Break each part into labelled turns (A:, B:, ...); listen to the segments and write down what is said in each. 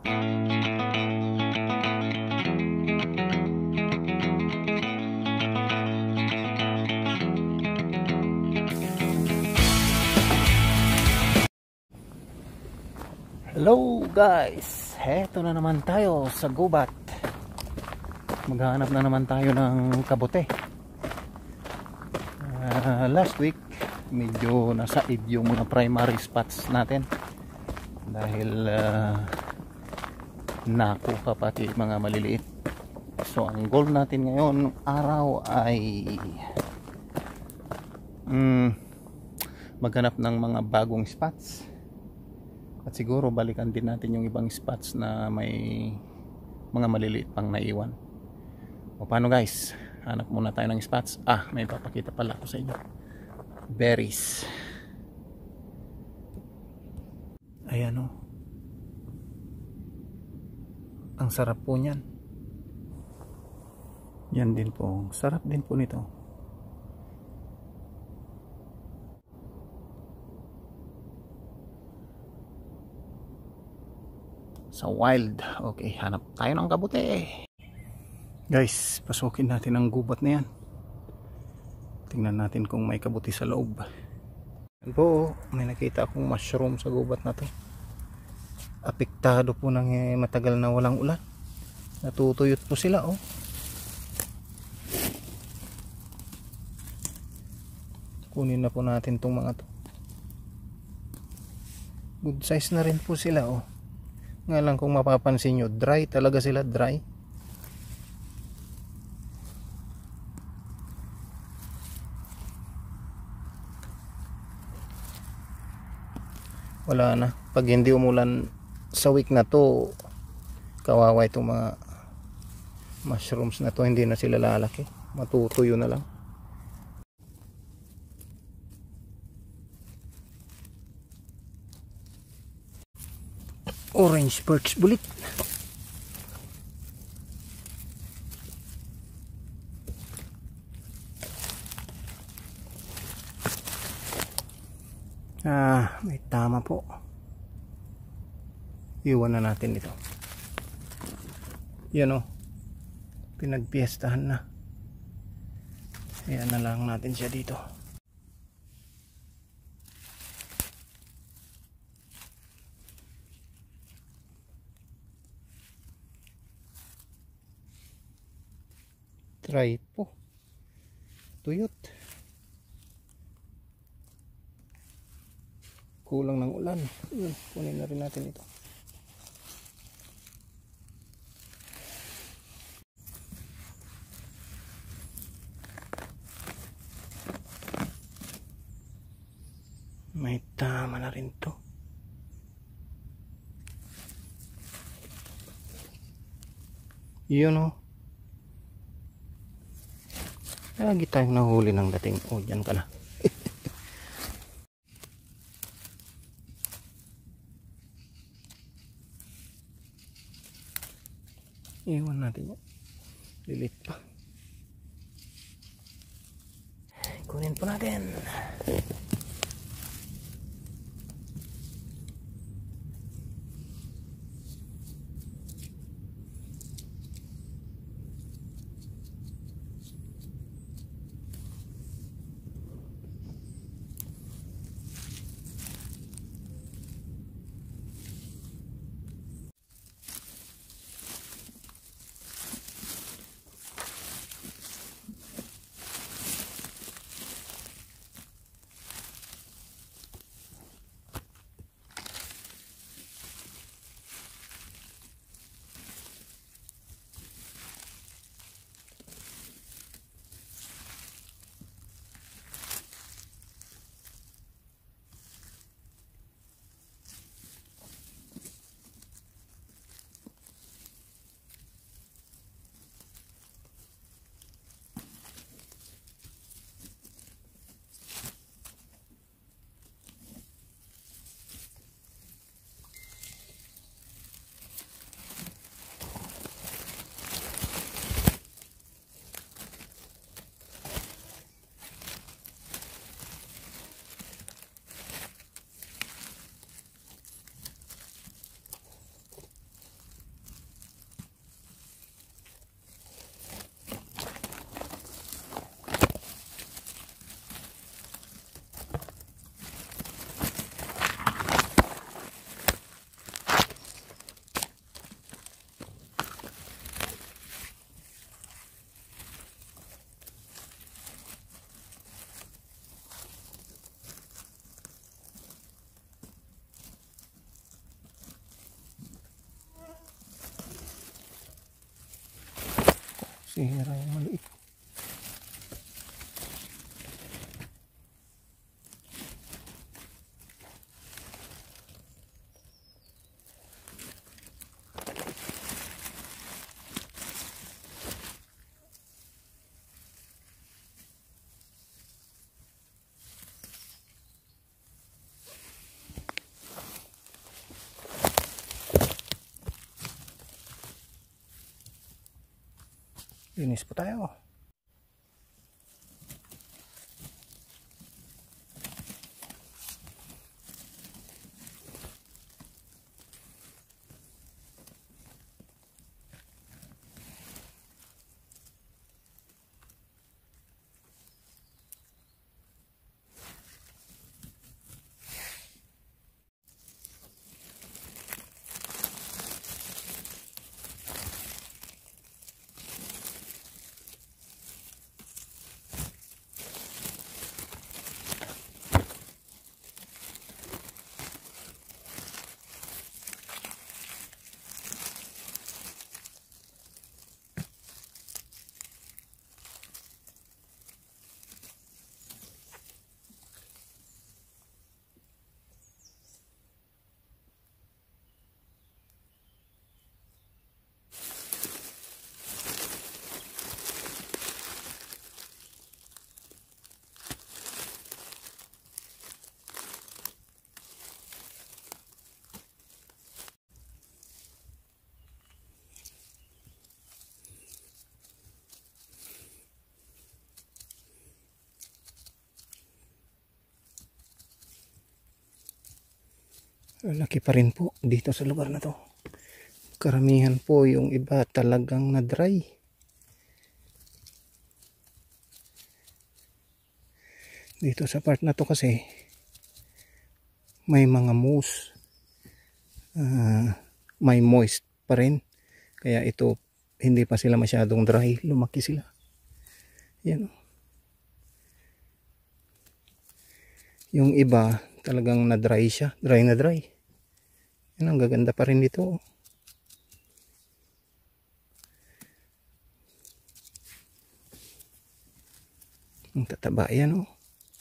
A: Hello guys, heto na naman tayo sa gubat. Maghahanap na naman tayo ng kabote. Last week medyo nasaid yung mga primary spots natin dahil nakuha pati mga maliliit. So ang goal natin ngayon araw ay maghanap ng mga bagong spots. At siguro balikan din natin yung ibang spots na may mga maliliit pang naiwan. O paano guys? Hanap muna tayo ng spots. May papakita pala ako sa inyo. Berries. Ayan o. Ang sarap po niyan. Yan din po. Sarap din po nito. Sa wild. Okay, hanap tayo ng kabote. Guys, pasukin natin ang gubat na yan. Tingnan natin kung may kabote sa loob. Yan po, may nakita akong mushroom sa gubat na to. Apektado po ng matagal na walang ulan. Natutuyot po sila oh. Kunin na po natin tong mga to. Good size na rin po sila oh. Nga lang kung mapapansin nyo, dry talaga sila, dry. Wala na. Pag hindi umulan sa week na to, kawawa itong mga mushrooms na to, hindi na sila lalaki. Matutuyo na lang. Orange perch bulit. May tama po. Iwan na natin ito. Yan o. Pinagpiestahan na. Ayan na lang natin siya dito. Try po. Tuyot. Kulang ng ulan. Kunin na rin natin ito. May tama na rin to. Yun o. Lagi tayong nahuli ng dating. Dyan ka na. Iwan natin yan. Lilit pa. Kunin po natin. Sira yung maliit. Linis po tayo. Laki pa rin po dito sa lugar na to. Karamihan po yung iba talagang na dry. Dito sa part na to kasi may mga moss, may moist pa rin, kaya ito hindi pa sila masyadong dry, lumaki sila. Yan. Yung iba talagang na dry siya, dry na dry. Yan, ang gaganda pa rin dito. Ang tataba yan, oh.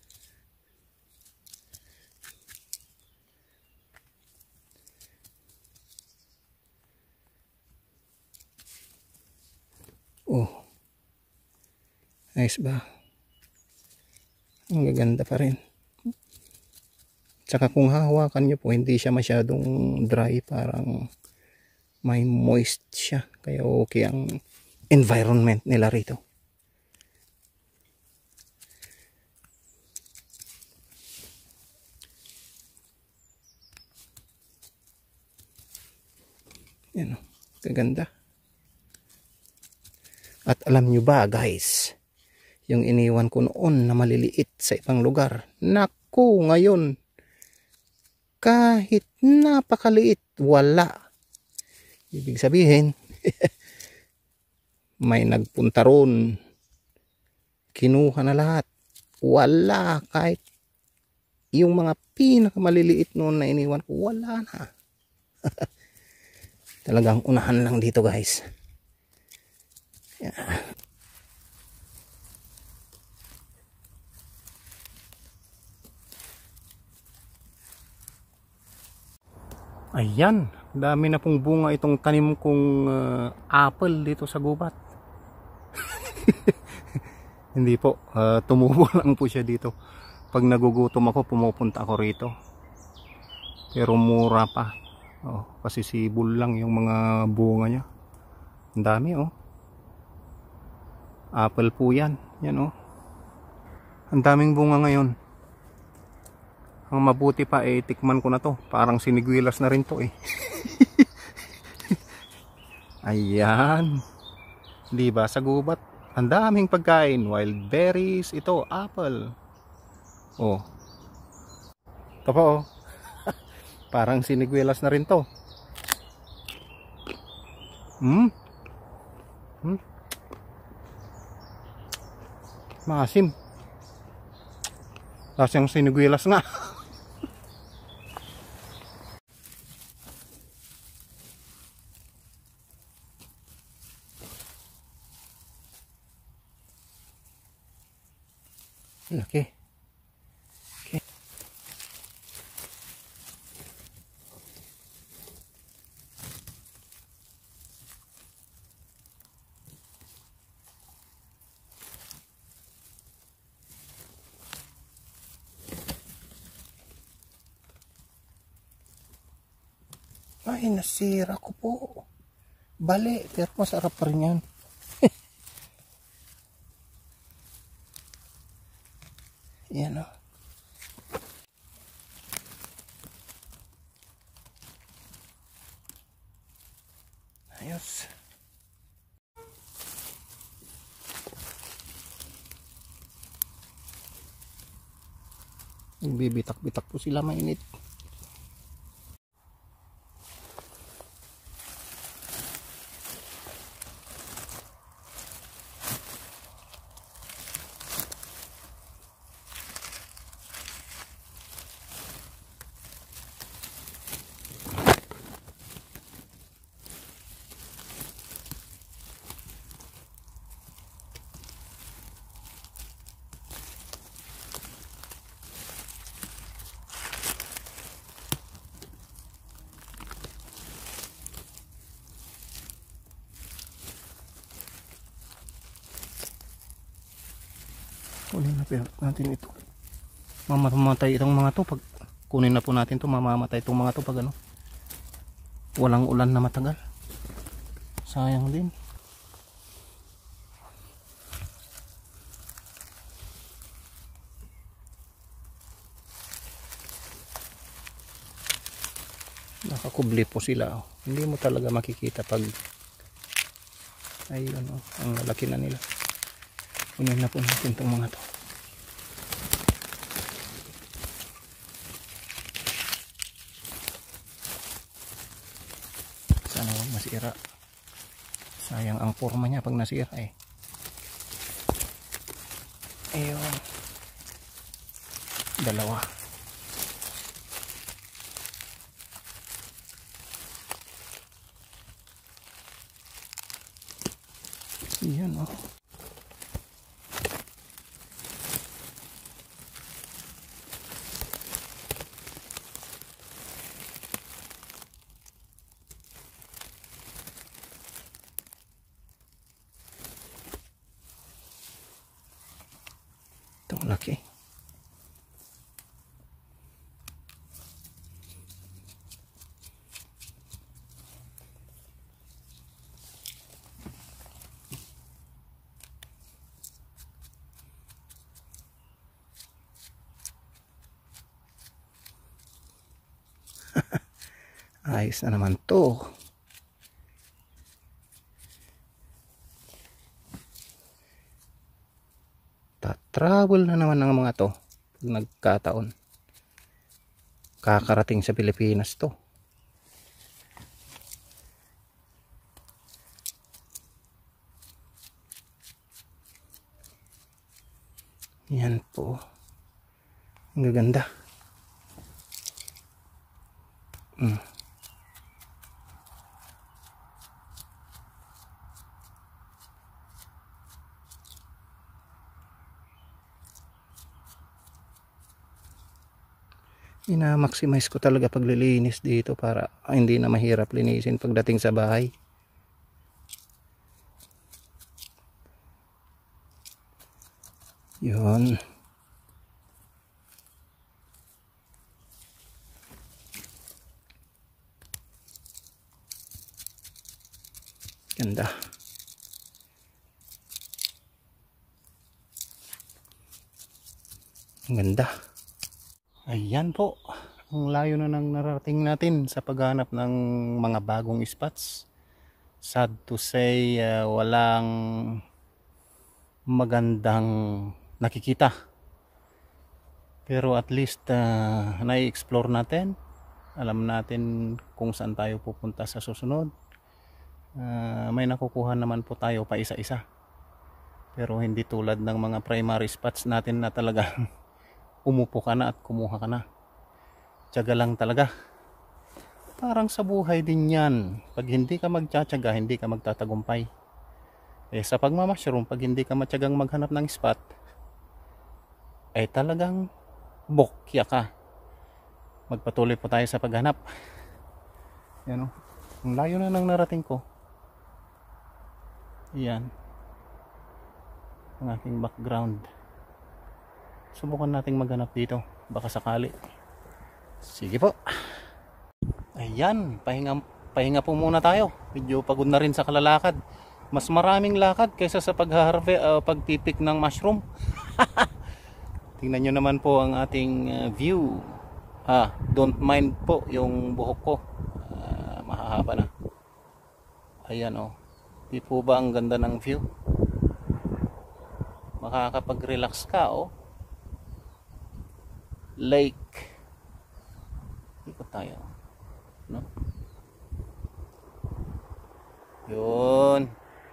A: Oh, nice ba? Ang gaganda pa rin. Tsaka kung hahawakan nyo po, hindi siya masyadong dry, parang may moist siya, kaya okay ang environment nila rito. Yan, kaganda. At alam nyo ba guys, yung iniwan ko noon na maliliit sa ibang lugar, naku, ngayon kahit napakaliit, wala. Ibig sabihin, may nagpunta ron, kinuha na lahat, wala. Kahit yung mga pinakamaliliit noon na iniwan ko, wala na. Talagang unahan lang dito guys. Yeah. Ayan, dami na pong bunga itong tanim kong apple dito sa gubat. Hindi po, tumubo lang po siya dito. Pag nagugutom ako, pumupunta ako rito. Pero mura pa. Oh, kasi sibol lang yung mga bunga niya. Ang dami, oh. Apple po yan. Yan, oh. Ang daming bunga ngayon. Ang mabuti pa, tikman ko na to. Parang siniguilas na rin to, eh. Ayan. Diba, sa gubat, ang daming pagkain. Wild berries, ito, apple. Oh. Ito pa, oh. Parang siniguelas na rin to. Maasim. Lasang siniguelas nga. Laki. Okay. Ay, nasira ko po. Bali, pero masarap pa rin yan. Yan o. Ayos. Bibitak-bitak po sila, mainit. Kunin na natin ito. Mamamatay itong mga to pag kunin na po natin to, mamamatay itong mga to pag ano, walang ulan na matagal. Sayang din. Nakakubli po sila. Hindi mo talaga makikita pag ay ano, ang laki na nila. Kunin na po natin itong mga to. Sana huwag masira. Sayang ang forma niya pag nasira eh. Ayun. Dalawa. Yan oh. Itong laki. Ayos na naman to. Travel na naman ng mga to pag nagkataon. Kakarating sa Pilipinas to. Yan po. Ang gaganda. Ina-maximize ko talaga paglilinis dito para hindi na mahirap linisin pagdating sa bahay. Yun. Ganda. Ganda. Ayan po, ang layo na nang narating natin sa paghanap ng mga bagong spots. Sad to say, walang magandang nakikita. Pero at least na-explore natin. Alam natin kung saan tayo pupunta sa susunod. May nakukuha naman po tayo pa isa-isa. Pero hindi tulad ng mga primary spots natin na talaga umupo ka na at kumuha ka na. Tiyaga lang talaga. Parang sa buhay din yan. Pag hindi ka magtsatsaga, hindi ka magtatagumpay. Sa pagmamashroom, pag hindi ka matyagang maghanap ng spot, ay talagang bokya ka. Magpatuloy po tayo sa paghanap. Yan o, ang layo na ng narating ko. Yan ang aking background. Subukan nating maghanap dito, baka sakali. Sige po. Ayan, pahinga po muna tayo. Medyo pagod na rin sa kalalakad. Mas maraming lakad kaysa sa pagpipik ng mushroom. Tingnan nyo naman po ang ating view. Don't mind po yung buhok ko. Mahahaba na. Ayan o. Di po ba ang ganda ng view? Makakapag-relax ka o. Lake. Ikot tayo. No? Yun.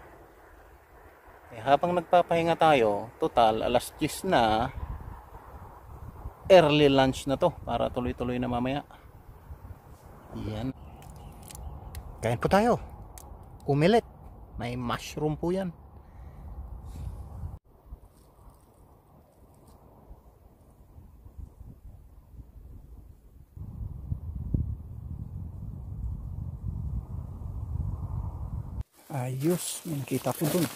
A: Habang nagpapahinga tayo, total alas 10 na, early lunch na to para tuloy-tuloy na mamaya. Yan. Kain po tayo. Omelette. May mushroom po yan. Ayos. May nakita po dun.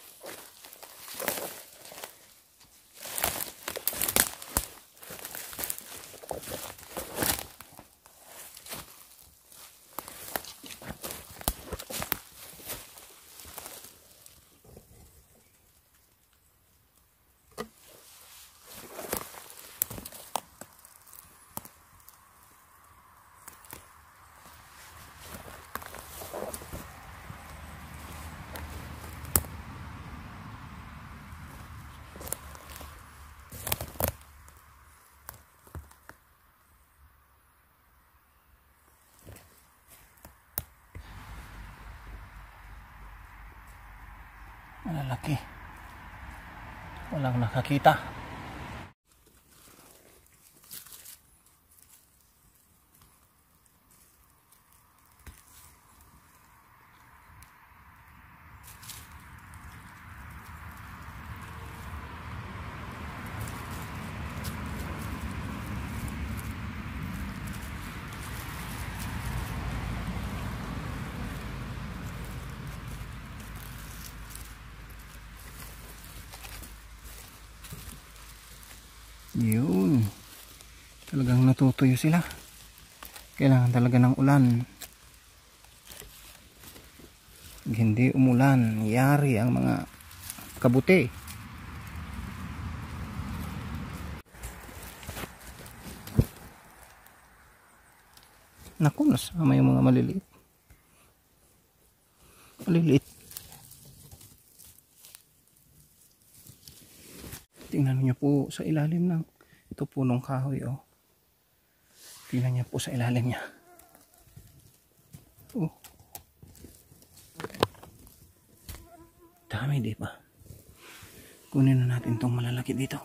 A: Malalaki. Walang nakakita. Yun. Talagang natutuyo sila. Kailangan talaga ng ulan. Pag hindi umulan, yari ang mga kabuti. Naku, nasama yung mga maliliit. Maliliit. Tingnan niyo po sa ilalim ng ito punong kahoy oh. Tingnan niyo po sa ilalim niya. Oh. Dami, di ba? Kunin na natin tong malalaki dito.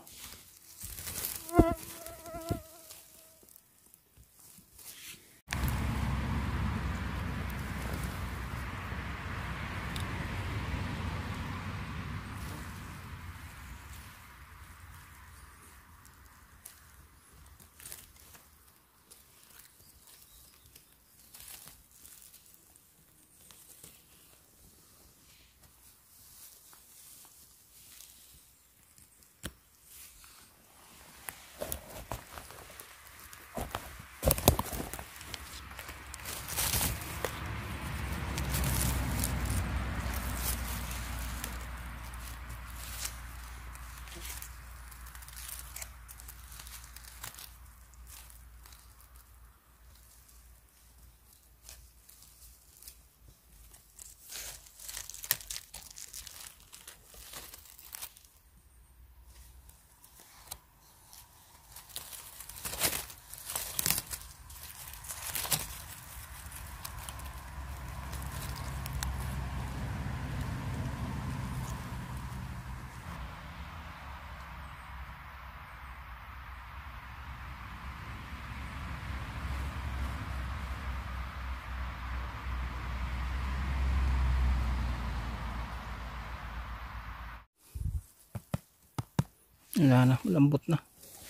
A: Wala na, malambot na.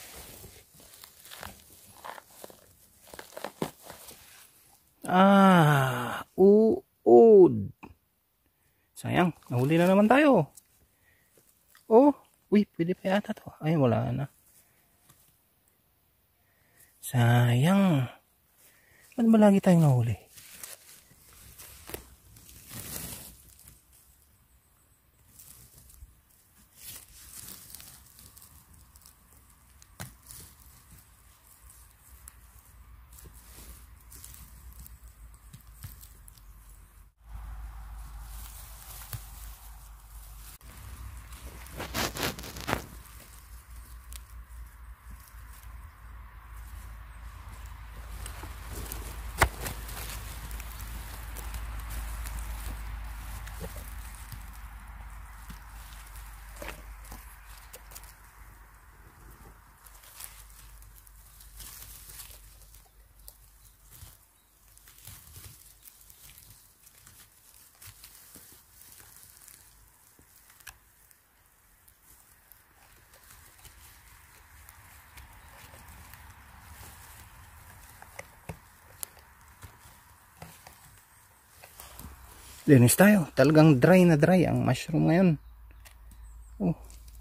A: Uod. Sayang, nahuli na naman tayo. Oh, uy, pwede pa yata to. Ay, wala na. Sayang. Ba't ba lagi tayong nahuli? Linis tayo. Talagang dry na dry ang mushroom ngayon. Oh.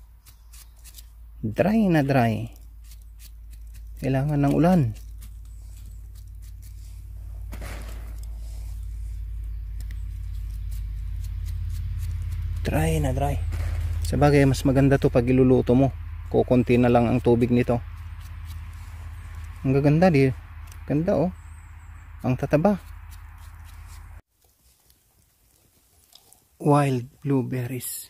A: Dry na dry. Kailangan ng ulan. Dry na dry. Sabagay, mas maganda to pag iluluto mo. Kukunti na lang ang tubig nito. Ang gaganda di. Ganda oh. Ang tataba. Wild blueberries.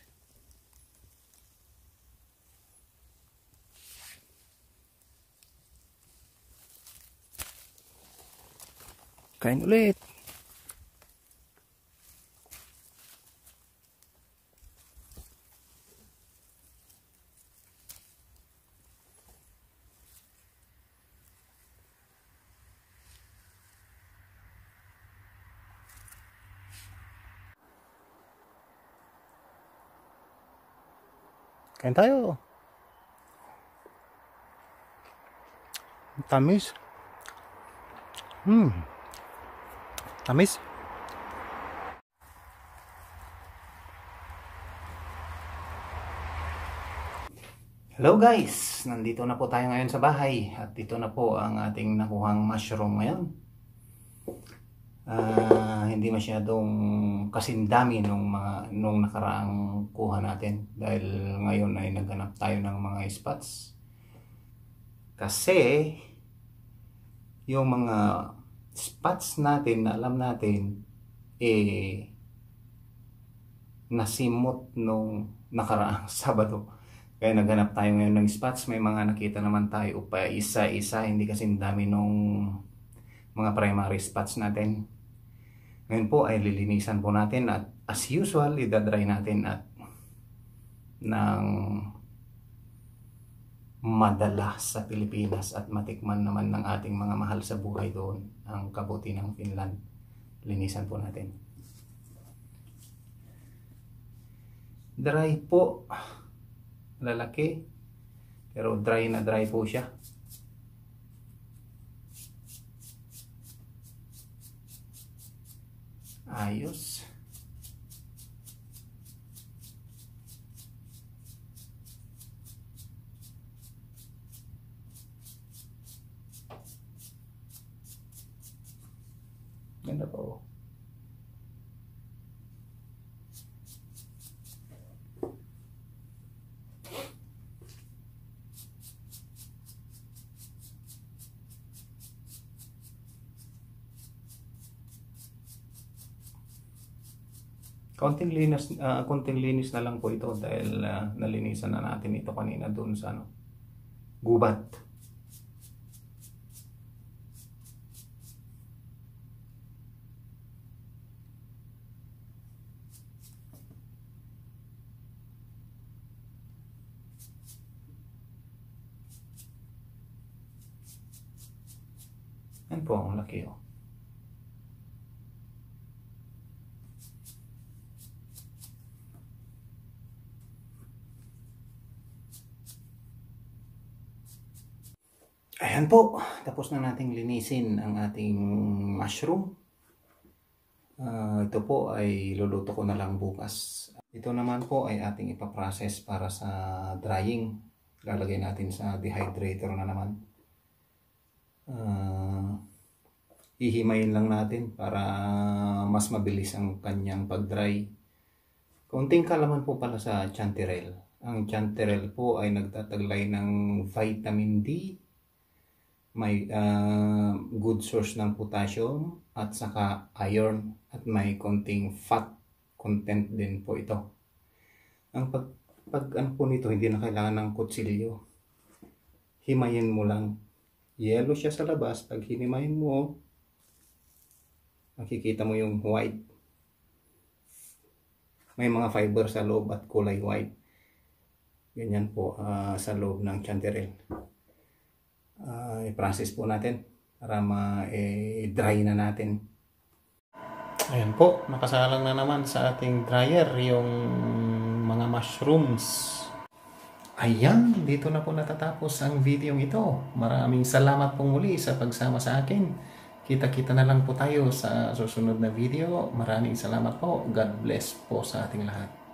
A: Kain ulit. Kain tayo. Tamis. Tamis. Hello guys, nandito na po tayo ngayon sa bahay at dito na po ang ating nakuhang mushroom ngayon. Hindi masyadong kasindami nung nakaraang kuha natin dahil ngayon ay naghanap tayo ng mga spots. Kasi yung mga spots natin na alam natin nasimot nung nakaraang Sabado. Kaya naghanap tayo ngayon ng spots. May mga nakita naman tayo pa isa-isa, hindi kasi dami nung mga primary spots natin. Ngayon po ay lilinisan po natin at as usual, idadry natin at ng madala sa Pilipinas at matikman naman ng ating mga mahal sa buhay doon, ang kabuti ng Finland. Linisan po natin. Dry po. Lalaki. Pero dry na dry po siya. Ayos. Ganda po. Konting linis na lang po ito dahil nalinisan na natin ito kanina doon sa gubat. Yan po ang laki oh. Ayan po, tapos na nating linisin ang ating mushroom. Ito po ay luluto ko na lang bukas. Ito naman po ay ating ipaprocess para sa drying. Lalagay natin sa dehydrator na naman. Ihimayin lang natin para mas mabilis ang kanyang pag-dry. Kaunting kalaman po pala sa chanterelle. Ang chanterelle po ay nagtataglay ng vitamin D, may good source ng potassium at saka iron, at may konting fat content din po ito. Ang pag ano po nito, hindi na kailangan ng kutsilyo. Himayin mo lang. Yellow siya sa labas. Pag hinimayin mo, makikita mo yung white. May mga fiber sa loob at kulay white. Ganyan po sa loob ng chanterelle. I-process po natin para ma-dry na natin. Ayan po, nakasalang na naman sa ating dryer yung mga mushrooms. Ayan, dito na po natatapos ang video ito. Maraming salamat pong muli sa pagsama sa akin. Kita-kita na lang po tayo sa susunod na video. Maraming salamat po. God bless po sa ating lahat.